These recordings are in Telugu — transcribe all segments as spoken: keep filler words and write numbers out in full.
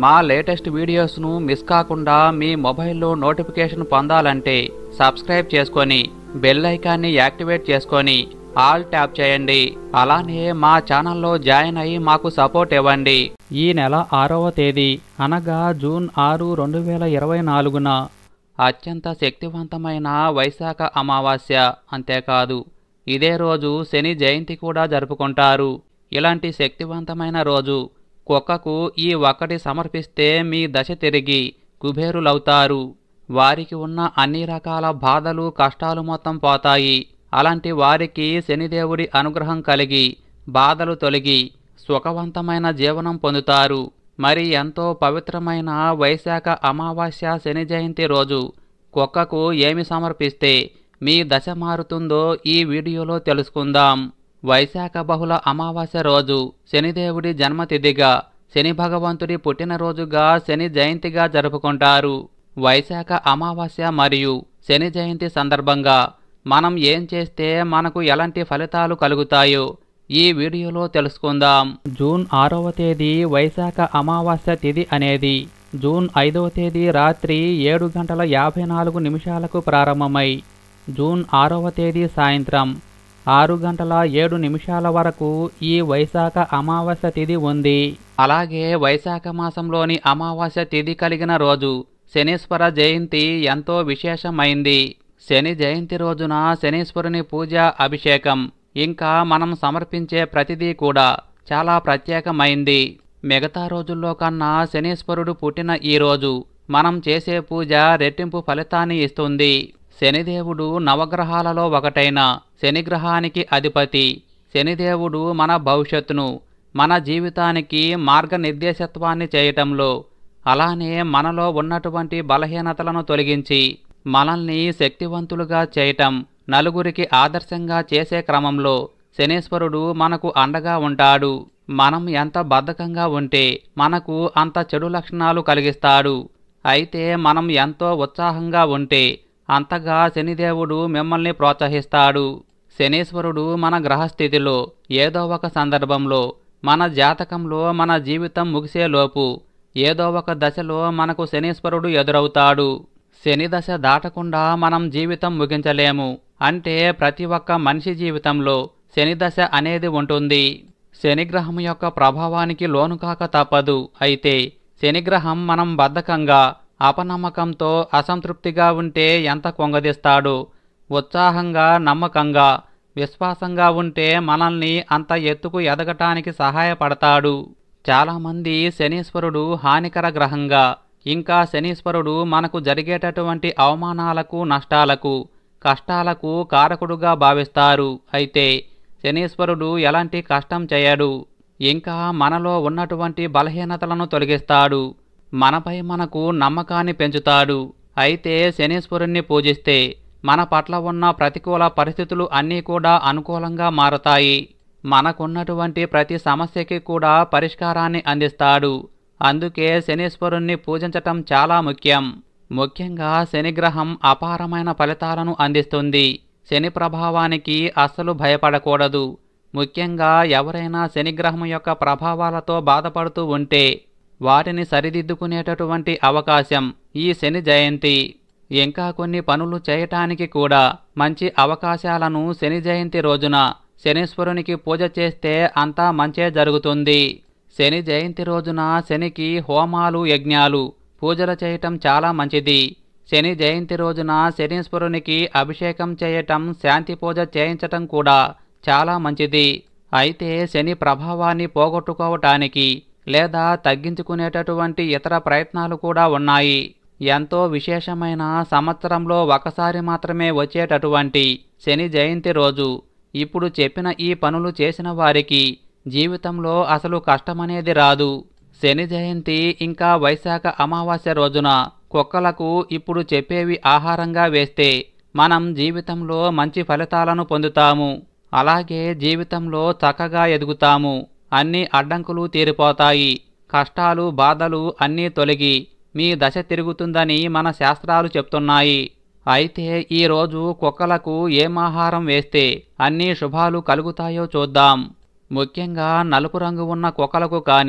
మా లేటెస్ట్ వీడియోస్ను మిస్ కాకుండా మీ మొబైల్లో నోటిఫికేషన్ పొందాలంటే సబ్స్క్రైబ్ చేసుకొని బెల్ ఐకాన్ని యాక్టివేట్ చేసుకొని ఆల్ ట్యాప్ చేయండి. అలానే మా ఛానల్లో జాయిన్ అయ్యి మాకు సపోర్ట్ ఇవ్వండి. ఈ నెల ఆరవ తేదీ అనగా జూన్ ఆరు రెండు వేల ఇరవై నాలుగున అత్యంత శక్తివంతమైన వైశాఖ అమావాస్య. అంతేకాదు ఇదే రోజు శని జయంతి కూడా జరుపుకుంటారు. ఇలాంటి శక్తివంతమైన రోజు కుక్కకు ఈ ఒక్కటి సమర్పిస్తే మీ దశ తిరిగి కుబేరులవుతారు. వారికి ఉన్న అన్ని రకాల బాధలు కష్టాలు మొత్తం పోతాయి. అలాంటి వారికి శనిదేవుడి అనుగ్రహం కలిగి బాధలు తొలగి సుఖవంతమైన జీవనం పొందుతారు. మరి ఎంతో పవిత్రమైన వైశాఖ అమావాస్య శని జయంతి రోజు కుక్కకు ఏమి సమర్పిస్తే మీ దశ మారుతుందో ఈ వీడియోలో తెలుసుకుందాం. వైశాఖ బహుళ అమావాస్య రోజు శనిదేవుడి జన్మతిథిగా, శని భగవంతుడి పుట్టినరోజుగా శని జయంతిగా జరుపుకుంటారు. వైశాఖ అమావాస్య మరియు శని జయంతి సందర్భంగా మనం ఏం చేస్తే మనకు ఎలాంటి ఫలితాలు కలుగుతాయో ఈ వీడియోలో తెలుసుకుందాం. జూన్ ఆరవ తేదీ వైశాఖ అమావాస్య తిథి అనేది జూన్ ఐదవ తేదీ రాత్రి ఏడు గంటల యాభై నాలుగు నిమిషాలకు ప్రారంభమై జూన్ ఆరవ తేదీ సాయంత్రం ఆరు గంటల ఏడు నిమిషాల వరకు ఈ వైశాఖ అమావాస్య తిథి ఉంది. అలాగే వైశాఖ మాసంలోని అమావాస్య తిథి కలిగిన రోజు శనీశ్వర జయంతి ఎంతో విశేషమైంది. శని జయంతి రోజున శనీశ్వరుని పూజ, అభిషేకం ఇంకా మనం సమర్పించే ప్రతిదీ కూడా చాలా ప్రత్యేకమైంది. మిగతా రోజుల్లో కన్నా శనీశ్వరుడు పుట్టిన ఈ రోజు మనం చేసే పూజ రెట్టింపు ఫలితాన్ని ఇస్తుంది. శనిదేవుడు నవగ్రహాలలో ఒకటైన శనిగ్రహానికి అధిపతి. శనిదేవుడు మన భవిష్యత్తును, మన జీవితానికి మార్గనిర్దేశత్వాన్ని చేయటంలో, అలానే మనలో ఉన్నటువంటి బలహీనతలను తొలగించి మనల్ని శక్తివంతులుగా చేయటం, నలుగురికి ఆదర్శంగా చేసే క్రమంలో శనీశ్వరుడు మనకు అండగా ఉంటాడు. మనం ఎంత బద్ధకంగా ఉంటే మనకు అంత చెడు లక్షణాలు కలిగిస్తాడు. అయితే మనం ఎంతో ఉత్సాహంగా ఉంటే అంతగా శనిదేవుడు మిమ్మల్ని ప్రోత్సహిస్తాడు. శనీశ్వరుడు మన గ్రహస్థితిలో ఏదో ఒక సందర్భంలో, మన జాతకంలో మన జీవితం ముగిసేలోపు ఏదో ఒక దశలో మనకు శనీశ్వరుడు ఎదురవుతాడు. శని దశ దాటకుండా మనం జీవితం ముగించలేము. అంటే ప్రతి ఒక్క మనిషి జీవితంలో శని దశ అనేది ఉంటుంది. శనిగ్రహం యొక్క ప్రభావానికి లోనుకాక తప్పదు. అయితే శనిగ్రహం మనం బద్ధకంగా, అపనమ్మకంతో, అసంతృప్తిగా ఉంటే ఎంత కొంగదీస్తాడో, ఉత్సాహంగా, నమ్మకంగా, విశ్వాసంగా ఉంటే మనల్ని అంత ఎత్తుకు ఎదగటానికి సహాయపడతాడు. చాలామంది శనీశ్వరుడు హానికర గ్రహంగా, ఇంకా శనీశ్వరుడు మనకు జరిగేటటువంటి అవమానాలకు, నష్టాలకు, కష్టాలకు కారకుడుగా భావిస్తారు. అయితే శనీశ్వరుడు ఎలాంటి కష్టం చేయడు. ఇంకా మనలో ఉన్నటువంటి బలహీనతలను తొలగిస్తాడు. మనపై మనకు నమ్మకాన్ని పెంచుతాడు. అయితే శనీశ్వరుణ్ణి పూజిస్తే మన పట్ల ఉన్న ప్రతికూల పరిస్థితులు అన్నీ కూడా అనుకూలంగా మారతాయి. మనకున్నటువంటి ప్రతి సమస్యకి కూడా పరిష్కారాన్ని అందిస్తాడు. అందుకే శనీశ్వరుణ్ణి పూజించటం చాలా ముఖ్యం. ముఖ్యంగా శనిగ్రహం అపారమైన ఫలితాలను అందిస్తుంది. శని ప్రభావానికి అస్సలు భయపడకూడదు. ముఖ్యంగా ఎవరైనా శనిగ్రహం యొక్క ప్రభావాలతో బాధపడుతూ ఉంటే వాటిని సరిదిద్దుకునేటటువంటి అవకాశం ఈ శని జయంతి. ఇంకా కొన్ని పనులు చేయటానికి కూడా మంచి అవకాశాలను శని జయంతి రోజున శనీశ్వరునికి పూజ చేస్తే అంతా మంచే జరుగుతుంది. శని జయంతి రోజున శనికి హోమాలు, యజ్ఞాలు, పూజలు చేయటం చాలా మంచిది. శని జయంతి రోజున శనీశ్వరునికి అభిషేకం చేయటం, శాంతి పూజ చేయించటం కూడా చాలా మంచిది. అయితే శని ప్రభావాన్ని పోగొట్టుకోవటానికి లేదా తగ్గించుకునేటటువంటి ఇతర ప్రయత్నాలు కూడా ఉన్నాయి. ఎంతో విశేషమైన, సంవత్సరంలో ఒకసారి మాత్రమే వచ్చేటటువంటి శని జయంతి రోజు ఇప్పుడు చెప్పిన ఈ పనులు చేసిన వారికి జీవితంలో అసలు కష్టమనేది రాదు. శని జయంతి ఇంకా వైశాఖ అమావాస్య రోజున కుక్కలకు ఇప్పుడు చెప్పేవి ఆహారంగా వేస్తే మనం జీవితంలో మంచి ఫలితాలను పొందుతాము. అలాగే జీవితంలో చక్కగా ఎదుగుతాము. అన్ని అడ్డంకులు తీరిపోతాయి. కష్టాలు, బాధలు అన్నీ తొలగి మీ దశ తిరుగుతుందని మన శాస్త్రాలు చెప్తున్నాయి. అయితే ఈరోజు కుక్కలకు ఏం ఆహారం వేస్తే అన్ని శుభాలు కలుగుతాయో చూద్దాం. ముఖ్యంగా నలుపు రంగు ఉన్న కుక్కలకు కానీ,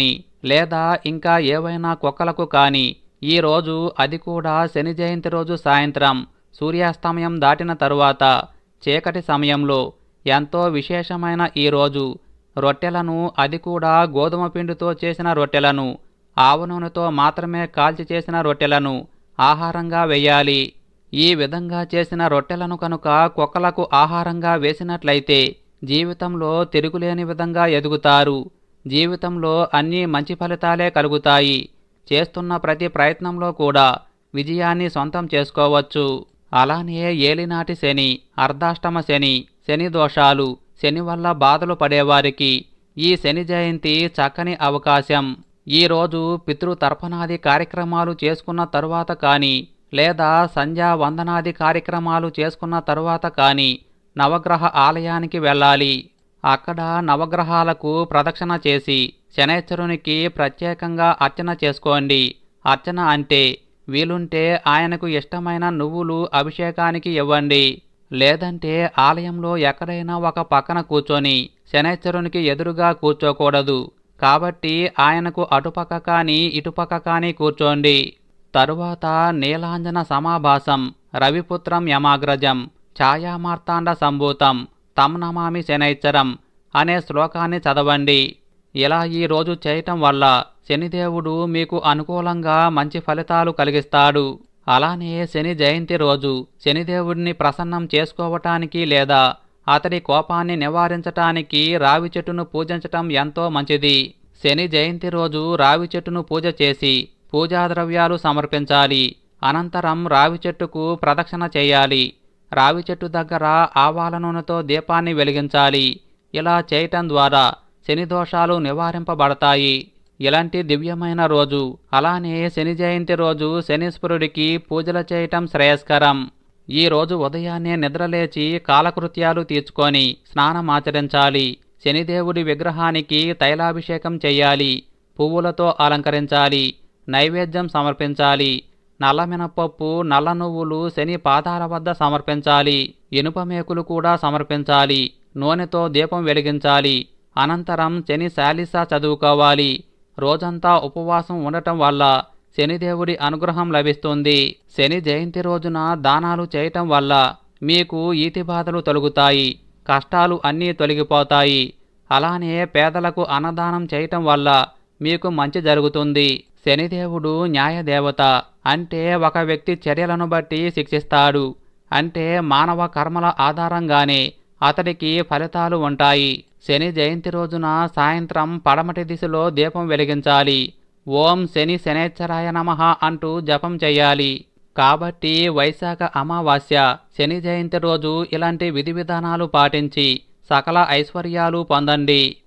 లేదా ఇంకా ఏవైనా కుక్కలకు కానీ ఈరోజు, అది కూడా శని జయంతి రోజు సాయంత్రం సూర్యాస్తమయం దాటిన తరువాత చీకటి సమయంలో ఎంతో విశేషమైన ఈరోజు రొట్టెలను, అది కూడా గోధుమ పిండితో చేసిన రొట్టెలను, ఆవు నూనెతో మాత్రమే కాల్చి చేసిన రొట్టెలను ఆహారంగా వేయాలి. ఈ విధంగా చేసిన రొట్టెలను కనుక కుక్కలకు ఆహారంగా వేసినట్లయితే జీవితంలో తిరుగులేని విధంగా ఎదుగుతారు. జీవితంలో అన్ని మంచి ఫలితాలే కలుగుతాయి. చేస్తున్న ప్రతి ప్రయత్నంలో కూడా విజయాన్ని సొంతం చేసుకోవచ్చు. అలానే ఏలినాటి శని, అర్ధాష్టమ శని, శని దోషాలు, శని వల్ల బాధలు పడేవారికి ఈ శని జయంతి చక్కని అవకాశం. ఈరోజు పితృతర్పణాది కార్యక్రమాలు చేసుకున్న తరువాత కానీ, లేదా సంధ్యా వందనాది కార్యక్రమాలు చేసుకున్న తరువాత కానీ నవగ్రహ ఆలయానికి వెళ్ళాలి. అక్కడ నవగ్రహాలకు ప్రదక్షిణ చేసి శనైశ్వరునికి ప్రత్యేకంగా అర్చన చేసుకోండి. అర్చన అంటే వీలుంటే ఆయనకు ఇష్టమైన నువ్వులు అభిషేకానికి ఇవ్వండి. లేదంటే ఆలయంలో ఎక్కడైనా ఒక పక్కన కూర్చొని శనైశ్వరునికి ఎదురుగా కూర్చోకూడదు. కాబట్టి ఆయనకు అటుపక్క కానీ ఇటుపక్క కానీ కూర్చోండి. తరువాత నీలాంజన సమాభాసం రవిపుత్రం యమాగ్రజం ఛాయామార్తాండ సంభూతం తం నమామి శనైశ్చరం అనే శ్లోకాన్ని చదవండి. ఇలా ఈ రోజు చేయటం వల్ల శనిదేవుడు మీకు అనుకూలంగా మంచి ఫలితాలు కలిగిస్తాడు. అలానే శని జయంతి రోజు శనిదేవుడిని ప్రసన్నం చేసుకోవటానికి లేదా అతడి కోపాన్ని నివారించటానికి రావి చెట్టును పూజించటం ఎంతో మంచిది. శని జయంతి రోజు రావి చెట్టును పూజ చేసి పూజా ద్రవ్యాలు సమర్పించాలి. అనంతరం రావి చెట్టుకు ప్రదక్షిణ చేయాలి. రావి చెట్టు దగ్గర ఆవాల నూనెతో దీపాన్ని వెలిగించాలి. ఇలా చేయటం ద్వారా శని దోషాలు నివారింపబడతాయి. ఇలాంటి దివ్యమైన రోజు, అలానే శని జయంతి రోజు శనీశ్వరుడికి పూజలు చేయటం శ్రేయస్కరం. ఈ రోజు ఉదయాన్నే నిద్రలేచి కాలకృత్యాలు తీర్చుకొని స్నానమాచరించాలి. శనిదేవుడి విగ్రహానికి తైలాభిషేకం చెయ్యాలి. పువ్వులతో అలంకరించాలి. నైవేద్యం సమర్పించాలి. నల్ల మినపప్పు, నల్ల నువ్వులు శని పాదాల వద్ద సమర్పించాలి. ఇనుప మేకులు కూడా సమర్పించాలి. నూనెతో దీపం వెలిగించాలి. అనంతరం శని చాలీసా చదువుకోవాలి. రోజంతా ఉపవాసం ఉండటం వల్ల శనిదేవుడి అనుగ్రహం లభిస్తుంది. శని జయంతి రోజున దానాలు చేయటం వల్ల మీకు ఈతి బాధలు తొలగుతాయి. కష్టాలు అన్నీ తొలగిపోతాయి. అలానే పేదలకు అన్నదానం చేయటం వల్ల మీకు మంచి జరుగుతుంది. శనిదేవుడు న్యాయదేవత. అంటే ఒక వ్యక్తి చర్యలను బట్టి శిక్షిస్తాడు. అంటే మానవ కర్మల ఆధారంగానే అతడికి ఫలితాలు ఉంటాయి. శని జయంతి రోజున సాయంత్రం పడమటి దిశలో దీపం వెలిగించాలి. ఓం శని శనైశ్చరాయ నమః అంటూ జపం చెయ్యాలి. కాబట్టి వైశాఖ అమావాస్య శని జయంతి రోజు ఇలాంటి విధి విధానాలు పాటించి సకల ఐశ్వర్యాలు పొందండి.